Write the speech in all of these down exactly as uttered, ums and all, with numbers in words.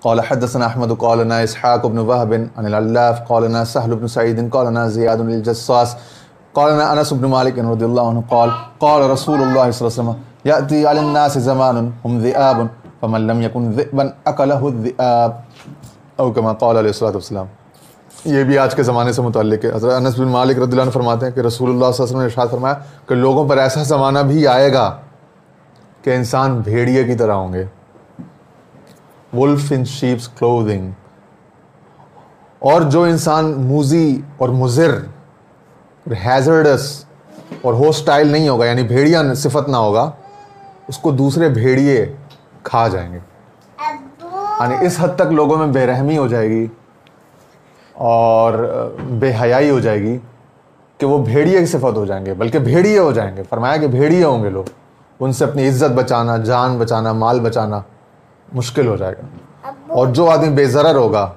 قال حدثنا احمد قال لنا اسحاق بن وهب عن العلاف قال لنا سهل بن سعيد قال لنا زياد الجصاص قال لنا انس بن مالك رضي الله عنه قال قال رسول الله صلى الله عليه وسلم ياتي على الناس زمان هم ذئاب فمن لم يكن ذئبا اكله الذئاب او كما قال علیہ الصلوۃ والسلام. یہ بھی آج کے زمانے سے متعلق ہے. حضرت انس بن مالک رضی اللہ عنہ فرماتے ہیں کہ رسول اللہ صلی اللہ علیہ وسلم نے ارشاد فرمایا کہ لوگوں پر ایسا زمانہ بھی آئے گا کہ انسان بھیڑیے کی طرح ہوں گے. wolf in sheep's clothing. اور جو انسان موذی اور مضر ہیزرڈس اور ہوسٹائل نہیں ہوگا, یعنی بھیڑیا صفت نہ ہوگا, اس کو دوسرے بھیڑیے کھا جائیں گے. یعنی اس حد تک لوگوں میں بے رحمی ہو جائے گی اور بے حیائی ہو جائے گی کہ وہ بھیڑیے کی صفت ہو جائیں گے, بلکہ بھیڑیے ہو جائیں گے. فرمایا کہ بھیڑیے ہوں گے لوگ, ان سے اپنی عزت بچانا, جان بچانا, مال بچانا مشکل ہو جائے گا. اور جو آدمی بے ضرر ہوگا,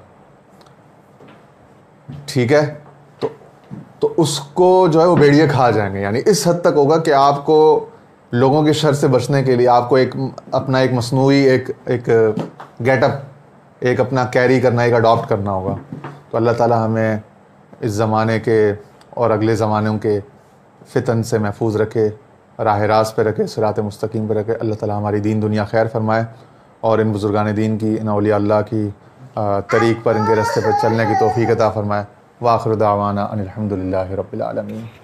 ٹھیک ہے, تو تو اس کو جو ہے وہ بھیڑیے کھا جائیں گے. یعنی اس حد تک ہوگا کہ آپ کو لوگوں کے شر سے بچنے کے لیے آپ کو ایک اپنا ایک مصنوعی ایک ایک گیٹ اپ, ایک اپنا کیری کرنا, ایک اڈاپٹ کرنا ہوگا. تو اللہ تعالیٰ ہمیں اس زمانے کے اور اگلے زمانوں کے فتن سے محفوظ رکھے, راہ راست پہ رکھے, صراط مستقیم پہ رکھے. اللہ تعالیٰ ہماری دین دنیا خیر فرمائے اور ان بزرگان دین کی, ان اولیاء اللہ کی طریق پر, ان کے راستے پر چلنے کی توفیق عطا فرمائے. وآخر دعوانا ان الحمد للہ رب العالمین.